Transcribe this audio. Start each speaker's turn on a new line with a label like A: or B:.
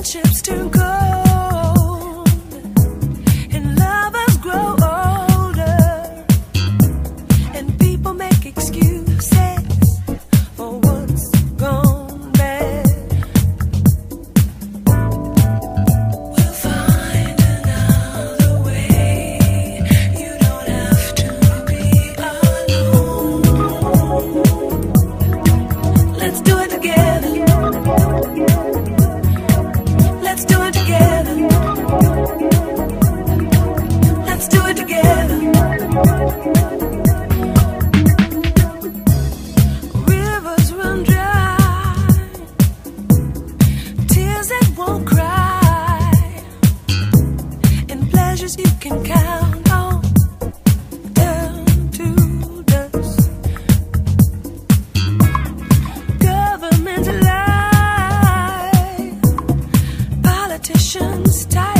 A: Friendships turn cold and lovers grow older, and people make excuses for what's gone bad. We'll find another way. You don't have to be alone. Let's do it together. Let's do it together. Let's do it together. Rivers run dry, tears that won't cry, and pleasures you can count on down to dust. Government lie, politicians tight.